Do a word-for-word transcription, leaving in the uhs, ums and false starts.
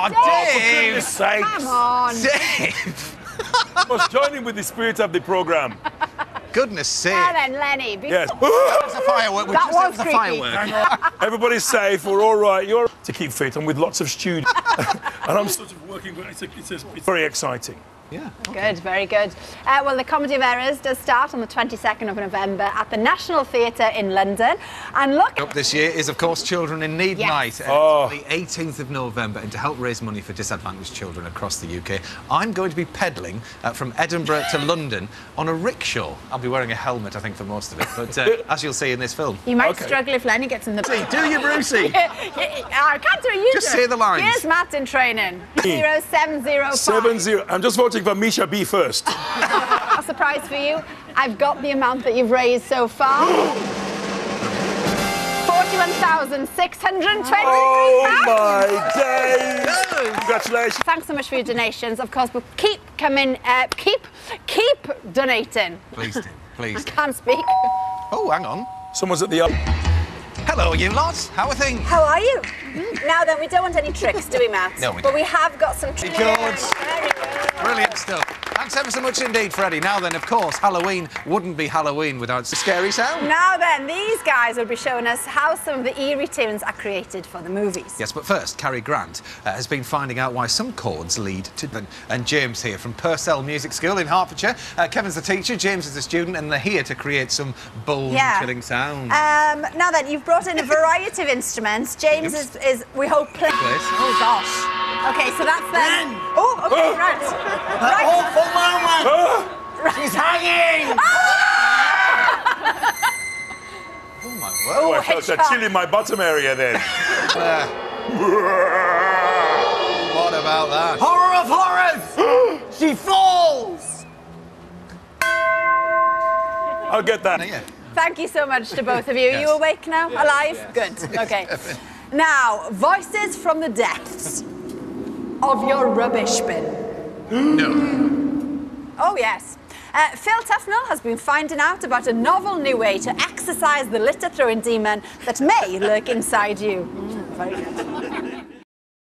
Oh, Dave! Oh, for goodness sakes. Come on. Dave! Must join in with the spirit of the programme. Goodness sake. Now then, Lenny. Before... Yes. It's a firework. We That just, was it was a creepy. firework. Everybody's safe, we're all right. You're to keep fit. I'm with lots of students. And I'm sort of working, but it's, a, it's, a, it's very exciting. Yeah. Good, very good. Uh, well, the Comedy of Errors does start on the twenty-second of November at the National Theatre in London. And look... Up this year is, of course, Children in Need Yes. Night. Uh, Oh. The eighteenth of November, and to help raise money for disadvantaged children across the U K, I'm going to be pedalling uh, from Edinburgh to London on a rickshaw. I'll be wearing a helmet, I think, for most of it, but uh, as you'll see in this film. You might Okay. struggle if Lenny gets in the... Do you, Brucey? I can't do it, you Just do it. say the lines. Here's Matt in training. Zero seven zero five. Seven zero. I'm just voting for Misha B first. A surprise for you. I've got the amount that you've raised so far. forty-one thousand six hundred twenty. Oh my days! Congratulations. Thanks so much for your donations. Of course, but keep coming, uh, keep, keep donating. Please do, please do. Can't speak. Oh, hang on. Someone's at the up. Hello, you lot. How are things? How are you? Now then, we don't want any tricks, do we, Matt? No, we But don't. we have got some tricks. Good. Very good. Brilliant stuff. Thanks ever so much indeed, Freddie. Now then, of course, Halloween wouldn't be Halloween without the scary sound. Now then, these guys will be showing us how some of the eerie tunes are created for the movies. Yes, but first, Carrie Grant uh, has been finding out why some chords lead to... And James here from Purcell Music School in Hertfordshire. Uh, Kevin's the teacher, James is the student, and they're here to create some bone-chilling Yeah. sounds. Um, now then, you've brought in a variety of instruments. James is, is, we hope, playing... Please. Oh, gosh. OK, so that's then... Oh, OK, Oh. right. Right. Awful moment! Oh, She's hanging! Oh, my oh, word. I felt a Hitchcock. chill in my bottom area then. Uh, what about that? Horror of horrors! She falls! I'll get that. Yeah. Thank you so much to both of you. Are Yes. you awake now? Alive? Good. OK. Now, voices from the depths of your rubbish bin. No. Oh, yes. Uh, Phil Tufnell has been finding out about a novel new way to exercise the litter-throwing demon that may lurk inside you. Mm, very good.